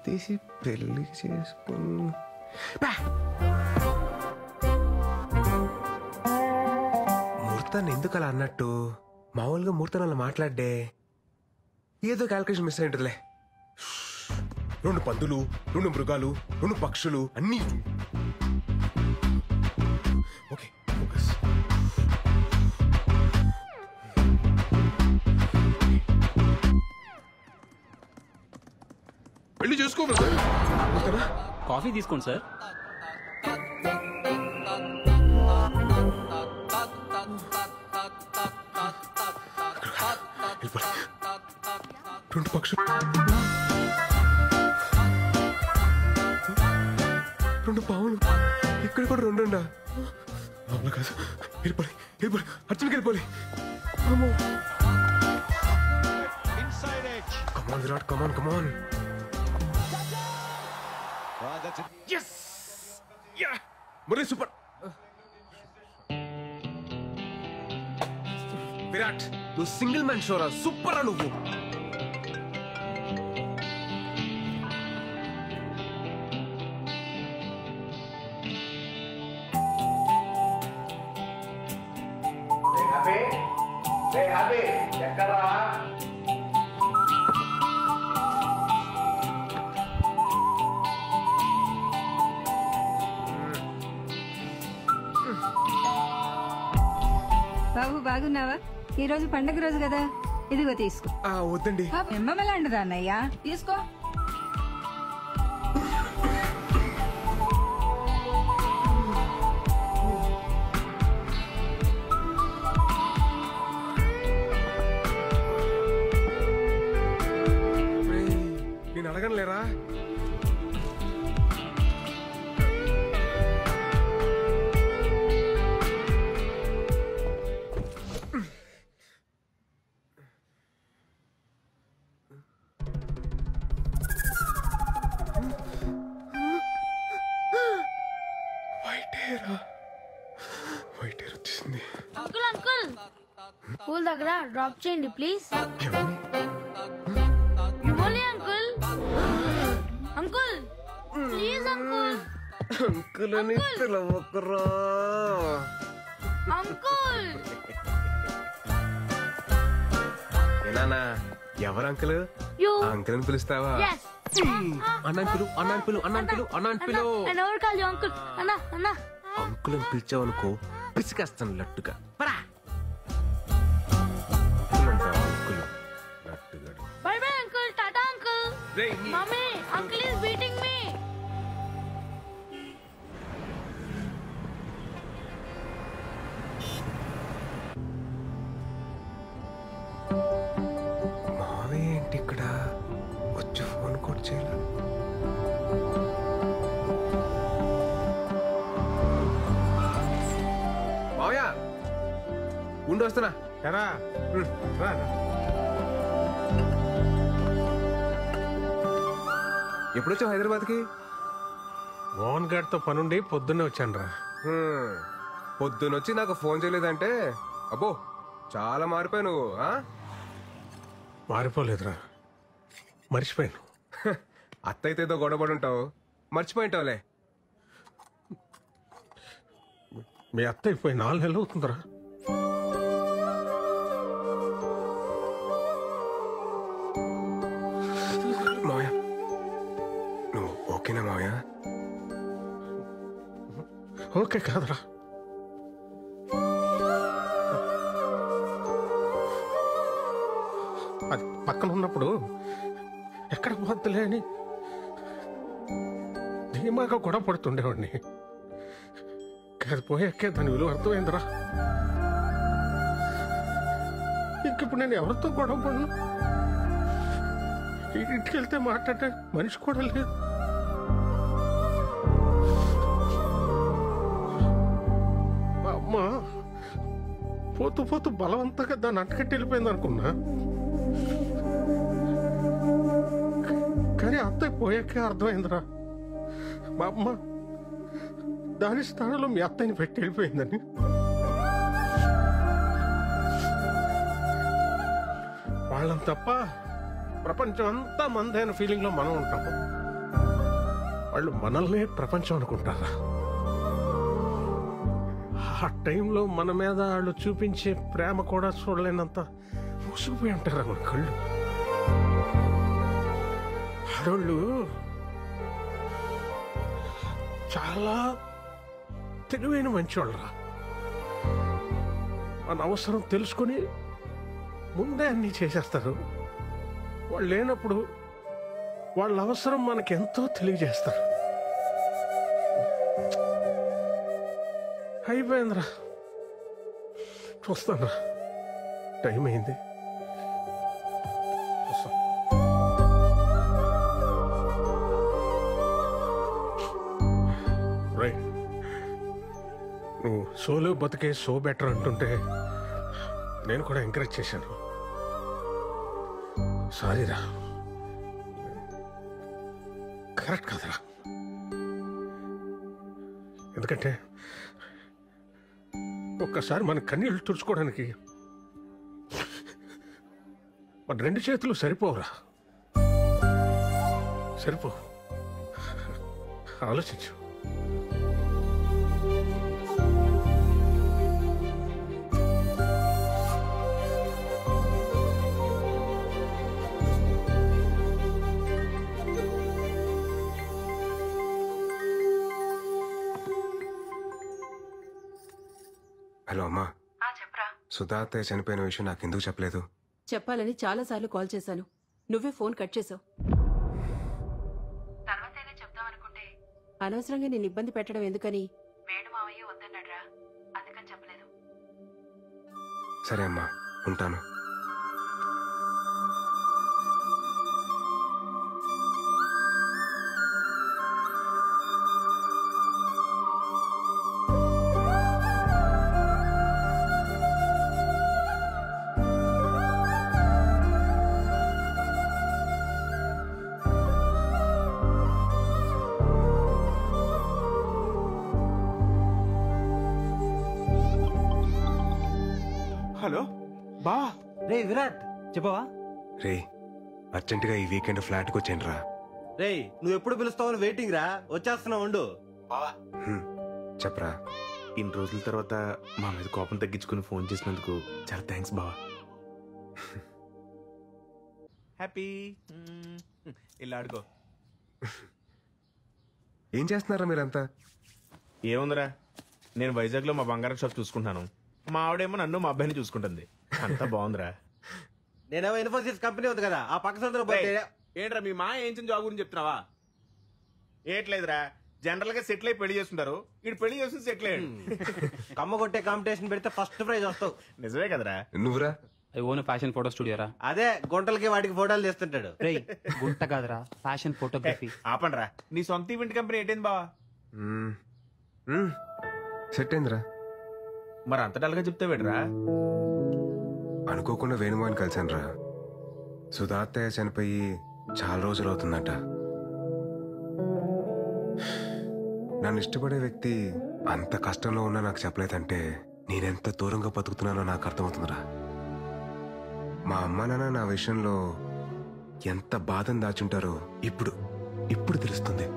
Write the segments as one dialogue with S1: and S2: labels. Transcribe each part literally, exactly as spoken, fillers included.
S1: తీసి పెళ్లి చేసుకుని ముహూర్తాన్ని ఎందుకు అలా అన్నట్టు? మామూలుగా ముహూర్తం అలా మాట్లాడే ఏదో క్యాల్కులేషన్ మిస్ అయి ఉంటుందిలే. రెండు పందులు, రెండు మృగాలు, రెండు పక్షులు అన్నీ. Okay focus. పెళ్లి చేసుకోవాలి.
S2: కాఫీ తీసుకోండి సార్.
S1: రెండు పక్షులు, రెండు పావులు, ఇక్కడ కూడా రెండుండా. అవునా కాదు, వెళ్ళిపోయి వెళ్ళిపోయి అర్జున్కి వెళ్ళిపోయి. Come on Virat, come on come on. Yes! Yeah! Murali super. Virat నువ్వు సింగిల్ మ్యాన్ షోరా, సూపర్ రా నువ్వు. ఎక్కడా
S3: బాబు బాగున్నావా? ఈ రోజు పండగ రోజు కదా, ఇదిగో తీసుకో.
S1: వద్దండి,
S3: ఎమ్మలాంటిదా అన్నయ్యా, తీసుకో.
S1: నేను అడగను లేరా.
S4: అంకుల్ అంకుల్ స్కూల్ దగ్గర డ్రాప్ చేయండి ప్లీజ్. ఇవ్వాలి uncle. Uncle please uncle.
S1: Uncle అని పిలవకురా.
S4: అంకుల్
S1: ఏనా ఎవరు అంకుల్? అంకుల్ అని పిలుస్తావా? అన్నాను పిలు, అన్నాను పిలు, అన్నాను పిలు, అన్నాను పిలు.
S4: ఎవరు కాదు అంకుల్. అన్నా అన్నా
S1: అంకుల్ అని పిలిచావనుకో పిసికేస్తాను లట్టుగా.
S4: Bye bye uncle. టాటా uncle. Mummy uncle is beating me.
S1: మావే ఏంటి ఇక్కడ వచ్చి ఫోన్ కూడా చేయాలి. మావయ్య ఉండి వస్తున్నా.
S5: ఎరా
S1: ఎప్పుడొచ్చావు హైదరాబాద్కి?
S5: మోహన్ గారితో పనుండి పొద్దున్నే వచ్చాను రా.
S1: పొద్దునొచ్చి నాకు ఫోన్ చేయలేదంటే అబ్బో చాలా మారిపోయావు నువ్వు.
S5: మారిపోలేదురా, మర్చిపోయాను.
S1: అత్తయితే ఏదో గొడవపడి ఉంటావు, మర్చిపోయింటావులే.
S5: మీ అత్త అయిపోయి నాలుగు నెలలు అవుతుందిరా.
S1: మావయ్య నువ్వు ఓకేనా మావయ్య?
S5: ఓకే కాదురా, అది పక్కన ఉన్నప్పుడు ఎక్కడ పోద్దులే అని ధీమాగా గొడవ పడుతుండేవాడిని. అది పోయాకే దాని విలువ అర్థమైందిరా. ఇంకిప్పుడు నేను ఎవరితో గొడవ పడను. ఇంటికి వెళ్తే మాట్లాడే మనిషి కూడా లేదు. అమ్మ పోతూ పోతూ బలవంతంగా దాన్ని అంటకట్టి వెళ్ళిపోయింది అనుకున్నా. కానీ అత్తయ్య పోయాకే అర్థమైందిరా, మా అమ్మ దాని స్థానంలో మీ అత్తయ్యని పెట్టి వెళ్ళిపోయిందని. వాళ్ళని తప్ప ప్రపంచం అంతా మందైన ఫీలింగ్ లో మనం ఉంటాము. వాళ్ళు మనల్నే ప్రపంచం అనుకుంటారా? ఆ టైంలో మన మీద వాళ్ళు చూపించే ప్రేమ కూడా చూడలేనంత మూసుకుపోయి ఉంటారా మన కళ్ళు. ఆడోళ్ళు చాలా తెలివైన మంచివాళ్ళరా. మన అవసరం తెలుసుకొని ముందే అన్నీ చేసేస్తారు. వాళ్ళు లేనప్పుడు వాళ్ళ అవసరం మనకెంతో తెలియజేస్తారు. అయిపోయిందిరా, చూస్తానురా, టైం అయింది. రైట్, నువ్వు సోలో బతికే సో బెటర్ అంటుంటే నేను కూడా ఎంకరేజ్ చేశాను. సారీరా, కరెక్ట్ కాదురా. ఎందుకంటే ఒక్కసారి మన కన్నీళ్ళు తుడుచుకోవడానికి మన రెండు చేతులు సరిపోవురా, సరిపో. ఆలోచించు.
S1: హలో అమ్మా,
S6: చెప్పరా.
S1: సుధా అత్తయ్య చనిపోయిన విషయం నాకు ఎందుకు చెప్పలేదు?
S6: చెప్పాలని చాలాసార్లు కాల్ చేశాను, నువ్వే ఫోన్ కట్ చేసావు. తర్వాతైనా చెప్దామనుకుంటే అనవసరంగా నేను ఇబ్బంది పెట్టడం ఎందుకని వేణు మావయ్య వద్దన్నాడ్రా, అందుకని చెప్పలేదు.
S1: సరే అమ్మా, ఉంటాను.
S7: హలో బా. రే విరాట్, చెప్పవా?
S1: రే, అర్జెంటుగా ఈ వీకెండ్ ఫ్లాట్కి వచ్చాను రా.
S7: రే, నువ్వు ఎప్పుడు పిలుస్తావని వెయిటింగ్ రా, వచ్చేస్తున్నావు ఉండు.
S1: హ్మ్, చెప్పరా.
S8: ఇన్ని రోజుల తర్వాత మా మీద కోపం తగ్గించుకుని ఫోన్ చేసినందుకు చాలా థ్యాంక్స్ బావా. హ్యాపీ. ఇలా ఆడుకో.
S1: ఏం చేస్తున్నారా మీరంతా?
S8: ఏముందిరా, నేను వైజాగ్లో మా బంగారం షాప్ చూసుకుంటాను, మా ఆవిడేమో నన్ను మా అబ్బాయిని చూసుకుంటుంది. అంతా బాగుందిరా.
S7: నేనేమో ఇన్ఫోసిస్ కంపెనీ ఉంది కదా, ఆ పక్క సందులో పోతే.
S8: ఏంట్రా మీ మా ఏం జాబ్ గురించి చెప్తున్నావా? ఏట్లేదురా, జనరల్ గా సెటిల్ అయి పెళ్లి చేస్తుంటారు, ఇటు పెళ్లి చేస్తుంది సెటిల్ అయ్యాడు.
S7: కమ్మ కొట్టే కాంపిటీషన్ పెడితే ఫస్ట్ ప్రైజ్ వస్తావు.
S8: నిజమే కదరా.
S1: నువ్వురా?
S2: I own fashion photo studio రా.
S7: అదే గుంటలకి వాటికి ఫోటోలు తీస్తుంటాడు.
S2: రేయ్, గుంట కాదురా, ఫ్యాషన్ ఫోటోగ్రఫీ.
S8: ఆపండ్రా, నీ సొంత ఈవెంట్ కంపెనీ ఏంటైంది బావా?
S1: మ్మ్. మ్మ్. సెట్ అయిందిరా.
S8: మరి అంత డల్గా చెప్తే వేడరా?
S1: అనుకోకుండా వేణుమాని కలిశాను రా. సుధా అత్తయ్య చనిపోయి చాలా రోజులు అవుతుందట. నన్ను ఇష్టపడే వ్యక్తి అంత కష్టంలో ఉన్నా నాకు చెప్పలేదంటే నేనెంత దూరంగా బతుకుతున్నానో నాకు అర్థమవుతుందిరా. మా అమ్మ నాన్న నా విషయంలో ఎంత బాధను దాచుంటారో ఇప్పుడు ఇప్పుడు తెలుస్తుంది.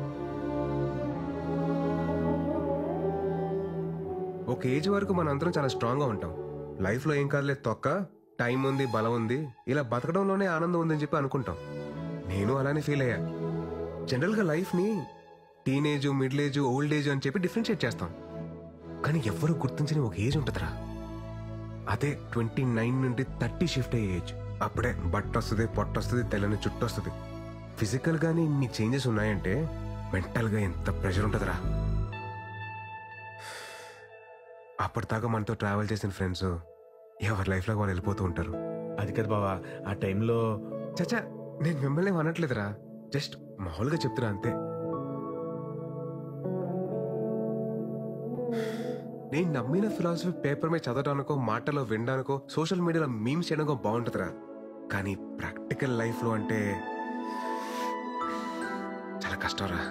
S1: ఒక ఏజ్ వరకు మన అందరం చాలా స్ట్రాంగ్గా ఉంటాం. లైఫ్లో ఏం కాదులేదు తొక్క, టైం ఉంది, బలం ఉంది, ఇలా బతకడంలోనే ఆనందం ఉందని చెప్పి అనుకుంటాం. నేను అలానే ఫీల్ అయ్యా. జనరల్గా లైఫ్ని teenage, middle age, old age అని చెప్పి డిఫరెన్షియేట్ చేస్తాం. కానీ ఎవ్వరూ గుర్తించని ఒక ఏజ్ ఉంటుందిరా, అదే ట్వంటీ నైన్ నుండి థర్టీ షిఫ్ట్ అయ్యే ఏజ్. అప్పుడే బట్ట వస్తుంది, పొట్ట వస్తుంది, తెల్లని చుట్టూ వస్తుంది. ఫిజికల్గానే ఇన్ని చేంజెస్ ఉన్నాయంటే మెంటల్గా ఎంత ప్రెషర్ ఉంటుందిరా. అప్పటిదాకా మనతో ట్రావెల్ చేసిన ఫ్రెండ్స్ ఎవరి లైఫ్లో వాళ్ళు వెళ్ళిపోతూ ఉంటారు.
S8: అది కదా బావా, ఆ టైంలో.
S1: చచ్చా, నేను మిమ్మల్ని అనట్లేదురా, జస్ట్ మామూలుగా చెప్తున్నా అంతే. నేను నమ్మిన ఫిలాసఫీ పేపర్ మీద చదవడానికో, మాటలో వినడానికో, సోషల్ మీడియాలో మీమ్స్ చేయడానికో బాగుంటుందిరా. కానీ ప్రాక్టికల్ లైఫ్లో అంటే చాలా కష్టంరా.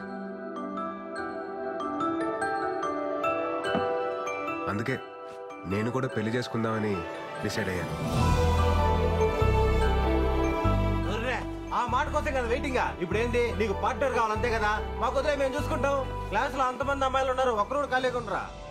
S1: అందుకే నేను కూడా పెళ్లి చేసుకుందామని డిసైడ్ అయ్యాను.
S7: ఆ మాట కోసం కదా వెయిటింగ్. ఇప్పుడు ఏంది నీకు పార్ట్నర్ కావాలి అంతే కదా? మాకు వదిలే మేము చూసుకుంటాం. క్లాస్ లో అంతమంది అమ్మాయిలు ఉన్నారు, ఒక్కరు ఖాళీగా ఉండరా?